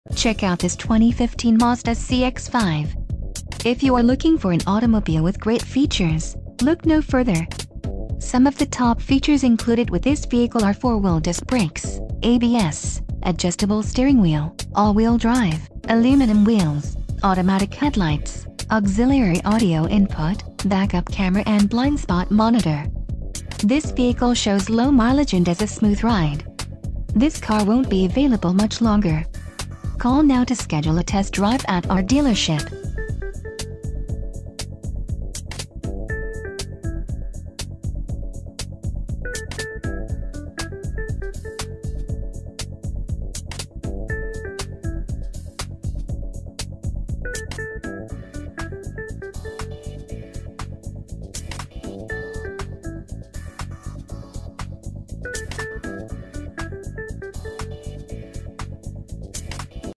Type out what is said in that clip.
Check out this 2015 Mazda CX-5. If you are looking for an automobile with great features, look no further. Some of the top features included with this vehicle are 4-wheel disc brakes, ABS, adjustable steering wheel, all-wheel drive, aluminum wheels, automatic headlights, auxiliary audio input, backup camera and blind spot monitor. This vehicle shows low mileage and has a smooth ride. This car won't be available much longer. Call now to schedule a test drive at our dealership.